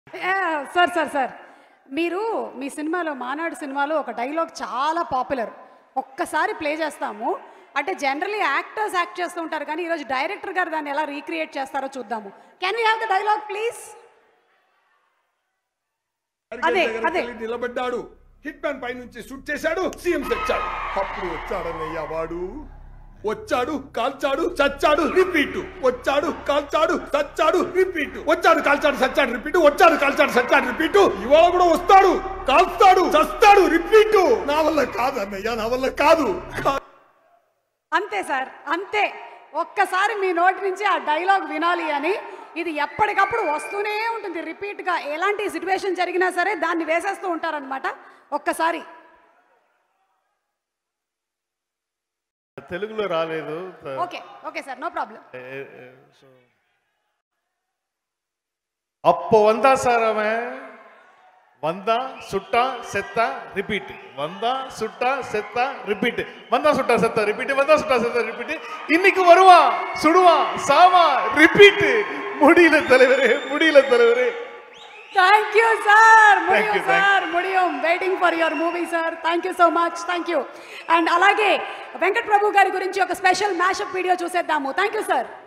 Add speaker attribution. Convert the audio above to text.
Speaker 1: Sir sir sir మీరు మీ సినిమాలో మానాడు సినిమాలో ఒక డైలాగ్ చాలా పాపులర్. ఒక్కసారి ప్లే చేస్తాము. అంటే జనరలీ యాక్టర్స్ యాక్ట్ చేస్తూ ఉంటారు, కానీ ఈరోజు డైరెక్టర్ గారు దాన్ని ఎలా రీక్రియేట్ చేస్తారో చూద్దాము. Can we have the dialogue please? అదే అదే
Speaker 2: నిలబడ్డాడు, హిట్ మ్యాన్ పై నుంచి షూట్ చేశాడు, సీఎం తెచ్చాడు. అప్పుడు వచ్చాడన్నయ్య వాడు. వచ్చాడు, కాల్చాడు, చచ్చాడు, రిపీట్. వచ్చాడు, కాల్చాడు, చచ్చాడు, రిపీట్. వచ్చాడు, కాల్చాడు, చచ్చాడు, రిపీట్. వచ్చాడు, కాల్చాడు, చచ్చాడు, రిపీట్. ఇవాళ కూడా వస్తాడు, కాల్స్తాడు, చస్తాడు, రిపీట్. నా వల్ల కాదు అన్నయ్య, నా వల్ల కాదు.
Speaker 1: అంతే సార్, అంతే. ఒక్కసారి మీ నోటి నుంచి ఆ డైలాగ్ వినాలి అని. ఇది ఎప్పటికప్పుడు వస్తూనే ఉంటుంది రిపీట్గా. ఎలాంటి సిచ్యువేషన్ జరిగినా సరే దాన్ని వేసేస్తూ ఉంటారనమాట. ఒక్కసారి
Speaker 3: తెలుగులో రాలేదు.
Speaker 1: Okay okay sir, no problem.
Speaker 3: அப்போ வந்தா சார் அவன், வந்தா சுட்டா செத்தா ரிப்பீட், வந்தா சுட்டா செத்தா ரிப்பீட், வந்தா சுட்டா செத்தா ரிப்பீட், வந்தா சுட்டா செத்தா ரிப்பீட். இன்னைக்கு வருவான், சுடுவான், சாவான், ரிப்பீட். முடியல தலைவரே, முடியல தலைவரே.
Speaker 1: Thank you sir. Mudiyum sir, Mudiyum. Waiting for your movie sir. Thank you so much. Thank you. And alage Venkat Prabhu gari gurinchi oka special mashup video chusedamu. Thank you sir.